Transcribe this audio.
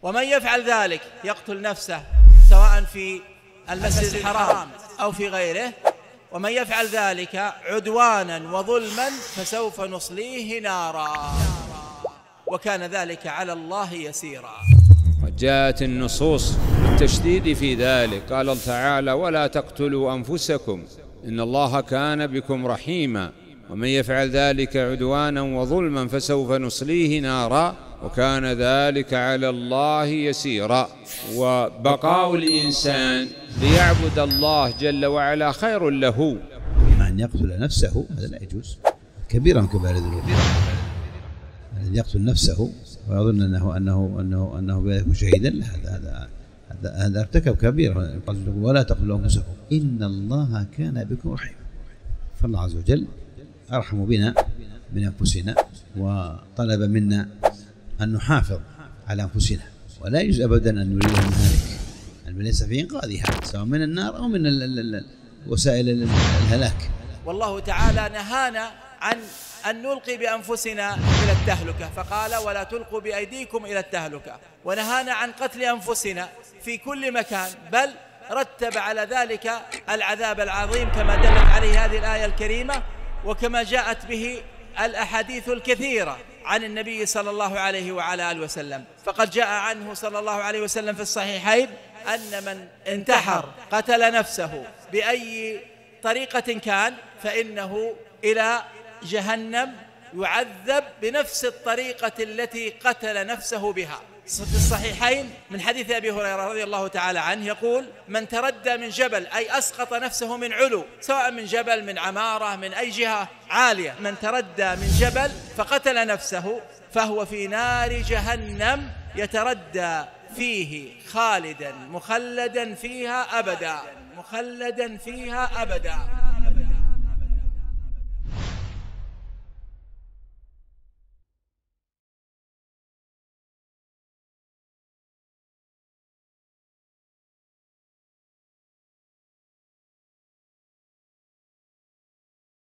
ومن يفعل ذلك يقتل نفسه سواء في المسجد الحرام أو في غيره، ومن يفعل ذلك عدوانا وظلما فسوف نصليه نارا وكان ذلك على الله يسيرا. وجاءت النصوص بالتشديد في ذلك، قال الله تعالى: ولا تقتلوا أنفسكم إن الله كان بكم رحيما ومن يفعل ذلك عدوانا وظلما فسوف نصليه نارا وكان ذلك على الله يسيرا. وبقاء الإنسان ليعبد الله جل وعلا خير له. مع أن يقتل نفسه هذا لا يجوز، كبيرة من كبائر الذنوب. الذي يقتل نفسه ويظن أنه بذلك شهيدا، هذا ارتكب كبيرة. ولا تقتلوا أنفسكم إن الله كان بكم رحيما. فالله عز وجل أرحم بنا من أنفسنا، وطلب منا أن نحافظ على أنفسنا، ولا يجوز أبدا أن نريدها مهالك، أن ليس في إنقاذها سواء من النار أو من وسائل الهلاك. والله تعالى نهانا عن أن نلقي بأنفسنا إلى التهلكة، فقال: ولا تلقوا بأيديكم إلى التهلكة. ونهانا عن قتل أنفسنا في كل مكان، بل رتب على ذلك العذاب العظيم كما دلت عليه هذه الآية الكريمة، وكما جاءت به الأحاديث الكثيرة عن النبي صلى الله عليه وعلى آله وسلم. فقد جاء عنه صلى الله عليه وسلم في الصحيحين أن من انتحر قتل نفسه بأي طريقة كان فإنه إلى جهنم يعذب بنفس الطريقة التي قتل نفسه بها. في الصحيحين من حديث أبي هريرة رضي الله تعالى عنه يقول: من تردى من جبل، أي أسقط نفسه من علو، سواء من جبل، من عمارة، من أي جهة عالية، من تردى من جبل فقتل نفسه فهو في نار جهنم يتردى فيه خالدا مخلدا فيها أبدا، مخلدا فيها أبدا.